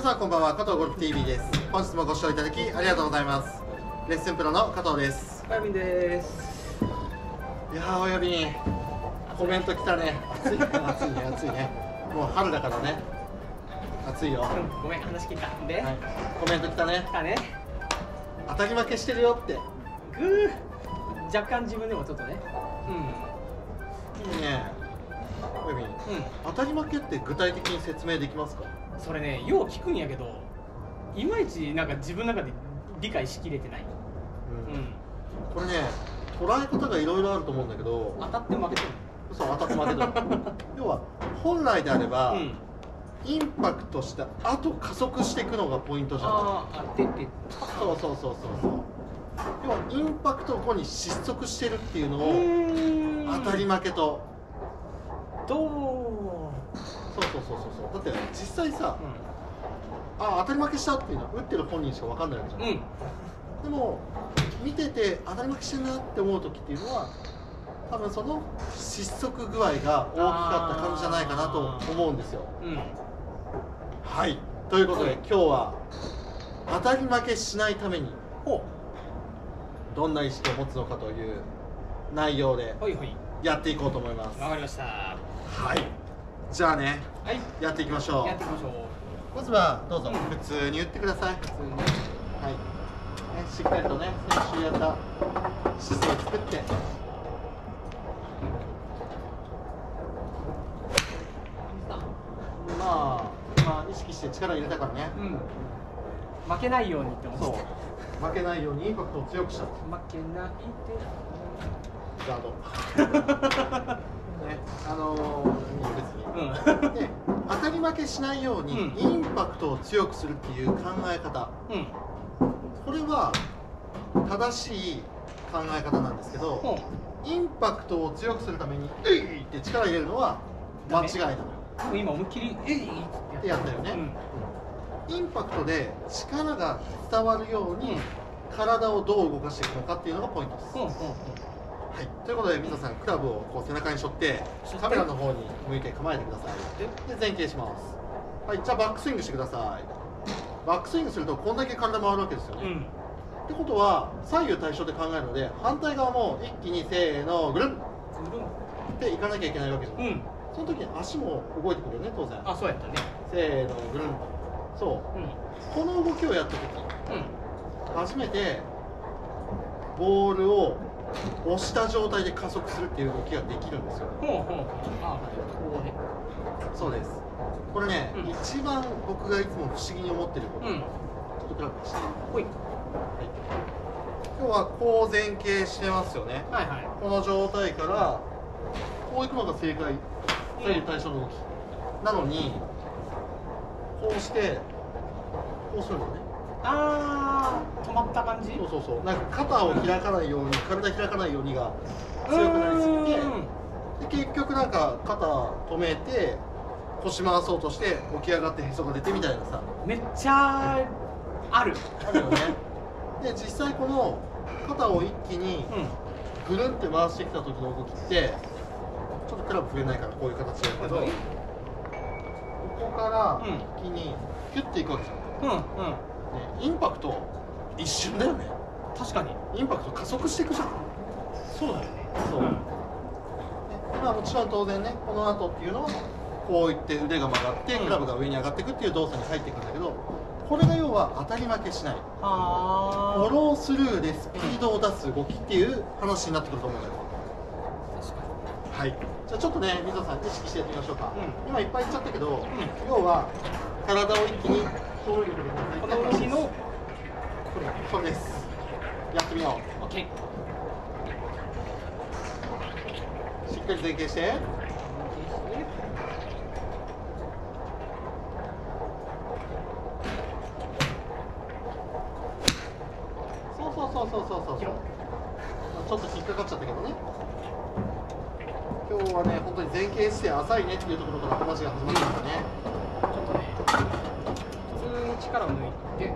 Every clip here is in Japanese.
さんこんばんは、加藤ゴルフ TV です。本日もご視聴いただきありがとうございます。レッスンプロの加藤です。 おやびんです。 いやー、おやびんコメント来たね。暑いね、暑いね、暑いね。もう春だからね、暑いよ。 ごめん、話聞いたんで、 はい、コメント来たね。 来たね。 当たり負けしてるよって。 若干自分でもちょっとね。 いいね。おやびん、当たり負けって具体的に説明できますか？ それね、よう聞くんやけど、いまいちなんか自分の中で理解しきれてない。 これね、捉え方がいろいろあると思うんだけど、 当たって負けてる。 そう、当たって負けてる。要は本来であれば、インパクトした後加速していくのがポイントじゃん。そうそうそうそうそう。要はインパクト後に失速してるっていうのを当たり負けと。そうそうそうそう。だって実際さ、当たり負けしたっていうのは打ってる本人しか分かんないわけじゃん。でも見てて当たり負けしてるなって思う時っていうのは、多分その失速具合が大きかった感じじゃないかなと思うんですよ。はい、ということで、今日は当たり負けしないためにどんな意識を持つのかという内容でやっていこうと思います。 わかりました。 はい、じゃあね、やっていきましょう。まずはどうぞ普通に打ってください。普通に、はい、しっかりとね、先週やった姿勢を作って、まあ意識して力入れたからね、 負けないようにって思って。 そう、負けないようにインパクトを強くした。負けないでガードね、別に、で当たり負けしないようにインパクトを強くするっていう考え方、これは正しい考え方なんですけど、インパクトを強くするために「えい!」って力入れるのは間違いなのよ。 今思いっきり「えい!」ってやったよね。インパクトで力が伝わるように体をどう動かしていくのかっていうのがポイントです。はい、ということで皆さん、クラブをこう背中に背負ってカメラの方に向いて構えてください。で前傾します。はい、じゃあバックスイングしてください。バックスイングするとこんだけ体回るわけですよね。ってことは左右対称で考えるので、反対側も一気にせーのぐるんっていかなきゃいけないわけじゃない。その時に足も動いてくるよね、当然。 そうやったね。 せーのぐるん。そう、この動きをやった時、初めてボールを押した状態で加速するっていう動きができるんですよ。そうです。これね、一番僕がいつも不思議に思ってること、ちょっとクラブして、今日はこう前傾してますよね。この状態からこういくのが正解、左右対称の動きなのに、こうしてこうするのね。 止まった感じ。 そう、なんか肩を開かないように、体開かないようにが強くなりすぎて、で結局なんか肩止めて腰回そうとして起き上がってへそが出てみたいなさ、 めっちゃあるよね。で実際この肩を一気にぐるんって回してきた時の動きって、ちょっとクラブ触れないからこういう形でやるけど、ここから一気にキュッていくわけじゃん。インパクト一瞬だよね。 確かにインパクト加速していくじゃん。 そうだよね。 そう、まあもちろん当然ね、この後っていうのはこういって腕が曲がってクラブが上に上がっていくっていう動作に入っていくんだけど、これが要は当たり負けしない、フォロースルーでスピードを出す動きっていう話になってくると思うんだよ。 確かに。 はい、じゃあちょっとね、水野さん意識してやってみましょうか。今いっぱい言っちゃったけど、要は体を一気にこの動きのこれです。やってみよう。 OK。 しっかり前傾して。そう。ちょっと引っかかっちゃったけどね。今日はね、本当に前傾姿勢浅いねっていうところから話が始まったんだね。 ちょっとね、普通に力を抜いて。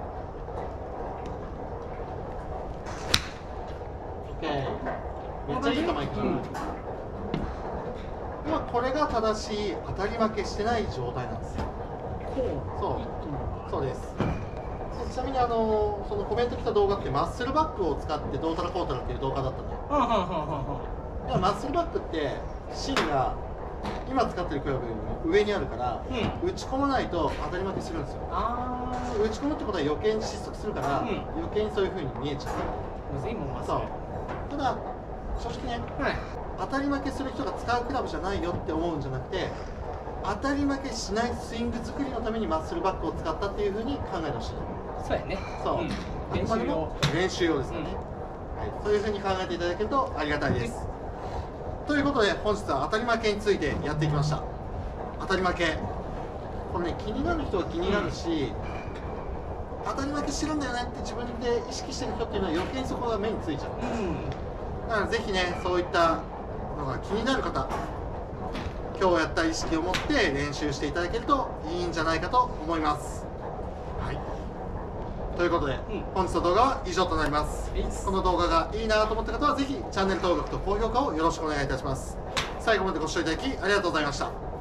めっちゃいい球いくじゃん。今これが正しい当たり負けしてない状態なんですよ。 そうです。ちなみにそのコメント来た動画ってマッスルバックを使ってどうたらこうたらっていう動画だったのよ。でもマッスルバックって芯が今使ってるクラブよりも上にあるから、打ち込まないと当たり負けするんですよ。打ち込むってことは余計に失速するから、余計にそういう風に見えちゃう。そう。ただ正直ね、当たり負けする人が使うクラブじゃないよって思うんじゃなくて、当たり負けしないスイング作りのためにマッスルバックを使ったっていう風に考えてほしい。 そうやね。 そう。練習用ですからね。はい、そういう風に考えていただけるとありがたいです。ということで本日は当たり負けについてやっていきました。当たり負け、これね、気になる人は気になるし、当たり負けしてるんだよねって自分で意識してる人っていうのは余計にそこが目についちゃう。だからぜひね、そういったのが気になる方、今日やった意識を持って練習していただけるといいんじゃないかと思います。はい、ということで、本日の動画は以上となります。この動画がいいなと思った方はぜひチャンネル登録と高評価をよろしくお願いいたします。最後までご視聴いただきありがとうございました。